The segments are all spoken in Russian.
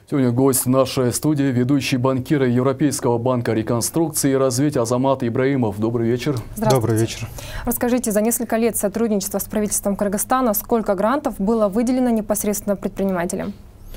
Сегодня гость нашей студии, ведущий банкир Европейского банка реконструкции и развития Азамат Ибраимов. Добрый вечер. Добрый вечер. Расскажите, за несколько лет сотрудничества с правительством Кыргызстана сколько грантов было выделено непосредственно предпринимателям?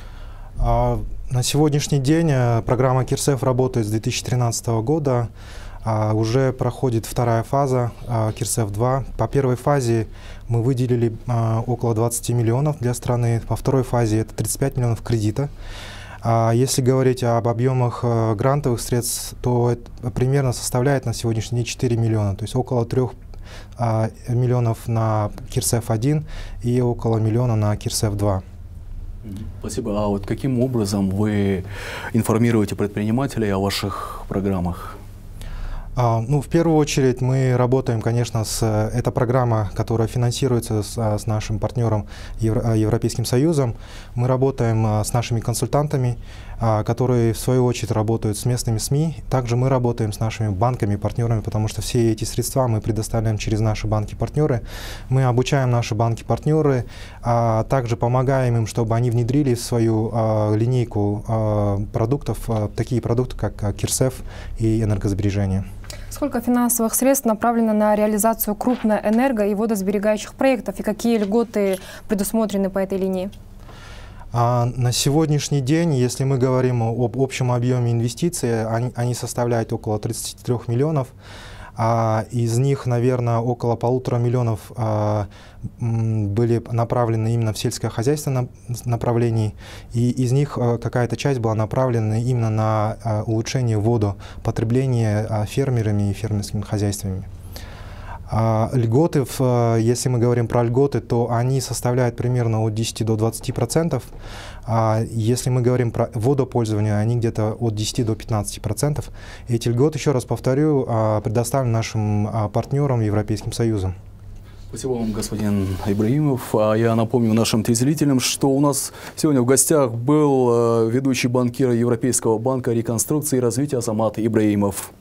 На сегодняшний день программа Кирсеф работает с 2013 года. Уже проходит вторая фаза Кирсеф-2. По первой фазе мы выделили около 20 миллионов для страны. По второй фазе это 35 миллионов кредита. Если говорить об объемах грантовых средств, то это примерно составляет на сегодняшний день 4 миллиона. То есть около 3 миллионов на Кирсеф-1 и около миллиона на Кирсеф-2. Спасибо. А вот каким образом вы информируете предпринимателей о ваших программах? В первую очередь мы работаем, конечно, это программа, которая финансируется с нашим партнером Европейским Союзом. Мы работаем с нашими консультантами, которые в свою очередь работают с местными СМИ. Также мы работаем с нашими банками, партнерами, потому что все эти средства мы предоставляем через наши банки-партнеры. Мы обучаем наши банки-партнеры, также помогаем им, чтобы они внедрили в свою линейку продуктов, такие продукты, как Кирсеф и энергосбережение. Сколько финансовых средств направлено на реализацию крупных энерго- и водосберегающих проектов, и какие льготы предусмотрены по этой линии? На сегодняшний день, если мы говорим об общем объеме инвестиций, они составляют около 33 миллионов. Из них, наверное, около 1,5 миллионов были направлены именно в сельскохозяйственном направлении, и из них какая-то часть была направлена именно на улучшение водопотребления фермерами и фермерскими хозяйствами. Льготы, если мы говорим про льготы, то они составляют примерно от 10 до 20%. Если мы говорим про водопользование, они где-то от 10 до 15%. Эти льготы, еще раз повторю, предоставлены нашим партнерам Европейским Союзом. Спасибо вам, господин Ибраимов. Я напомню нашим телезрителям, что у нас сегодня в гостях был ведущий банкир Европейского банка реконструкции и развития Азамат Ибраимов.